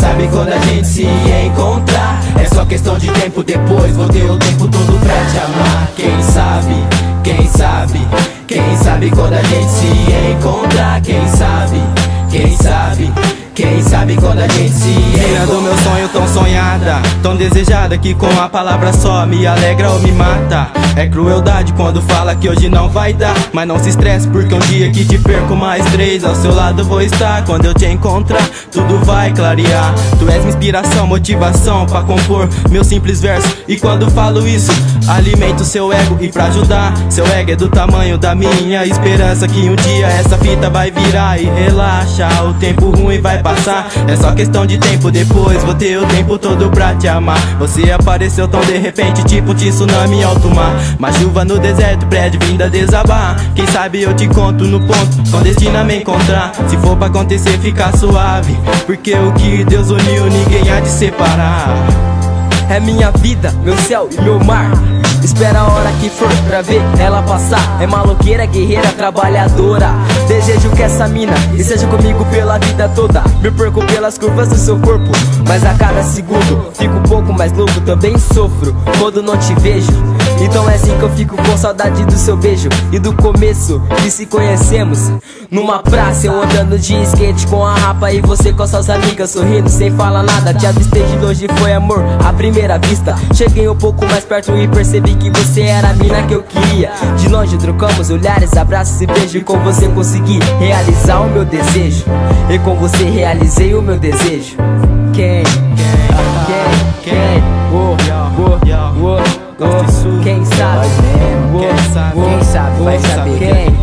sabe quando a gente se encontrar? É só questão de tempo, depois vou ter o tempo todo pra te amar. Quem sabe, quem sabe, quem sabe quando a gente se encontrar? Quem sabe, quem sabe, quem sabe quando a gente se encontrar? Menina do meu sonho tão sonhada, tão desejada, que com a palavra só me alegra ou me mata. É crueldade quando fala que hoje não vai dar, mas não se estresse porque um dia que te perco mais 3 ao seu lado vou estar. Quando eu te encontrar, tudo vai clarear. Tu és minha inspiração, motivação pra compor meu simples verso. E quando falo isso, alimento seu ego. E pra ajudar, seu ego é do tamanho da minha esperança que um dia essa fita vai virar. E relaxa, o tempo ruim vai passar. É só questão de tempo, depois vou ter o tempo todo pra te amar. Você apareceu tão de repente, tipo um tsunami em alto mar. Uma chuva no deserto, prédio vindo a desabar. Quem sabe eu te conto no ponto, com destino a me encontrar. Se for pra acontecer, fica suave, porque o que Deus uniu ninguém há de separar. É minha vida, meu céu e meu mar. Espera a hora que for pra ver ela passar. É maloqueira, guerreira, trabalhadora. Desejo que essa mina esteja comigo pela vida toda. Me perco pelas curvas do seu corpo, mas a cada segundo fico um pouco mais louco. Também sofro quando não te vejo. Então é assim que eu fico com saudade do seu beijo e do começo que se conhecemos. Numa praça, eu andando de skate com a rapa e você com suas amigas sorrindo sem falar nada. Te avistei de longe, foi amor à primeira vista. Cheguei um pouco mais perto e percebi que você era a mina que eu queria. De longe trocamos olhares, abraços e beijo. E com você consegui realizar o meu desejo. E com você realizei o meu desejo. Quem sabe vai saber.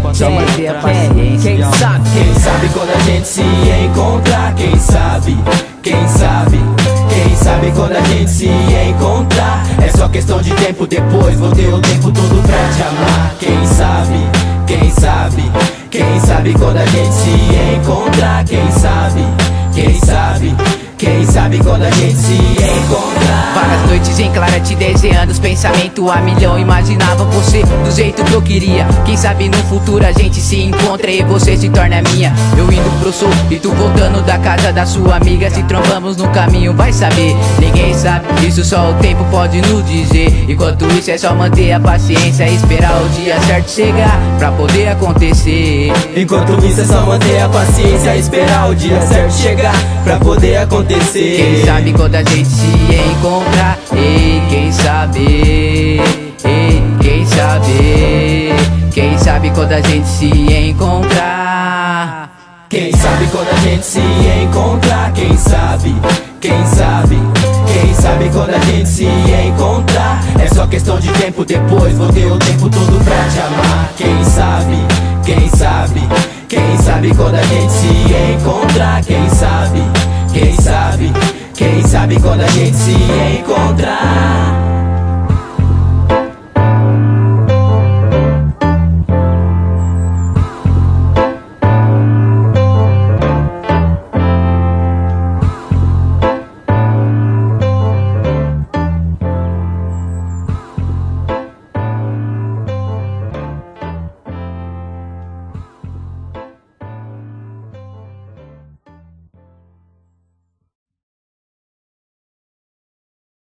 Quem sabe quando a gente se encontrar? Quem sabe, quem sabe, quem sabe quando a gente se encontrar? É só questão de tempo, depois vou ter o tempo todo pra te amar. Quem sabe, quem sabe, quem sabe quando a gente se encontrar? Quem sabe, quem sabe, quem sabe quando a gente se encontrar? Várias noites em clara te desenhando, os pensamentos a milhão. Imaginava você do jeito que eu queria. Quem sabe no futuro a gente se encontra e você se torna minha. Eu indo pro sul e tu voltando da casa da sua amiga. Se trombamos no caminho, vai saber. Ninguém sabe, isso só o tempo pode nos dizer. Enquanto isso é só manter a paciência e esperar o dia certo chegar pra poder acontecer. Enquanto isso é só manter a paciência e esperar o dia certo chegar pra poder acontecer. Quem sabe quando a gente se encontrar? Ei, quem sabe? Ei, quem sabe? Quem sabe quando a gente se encontrar? Quem sabe quando a gente se encontrar? Quem sabe? Quem sabe? Quem sabe quando a gente se encontrar? É só questão de tempo, depois vou ter o tempo todo pra te amar. Quem sabe? Quem sabe? Quem sabe quando a gente se encontrar? Quem sabe? Quem sabe? Quem sabe quando a gente se encontrar?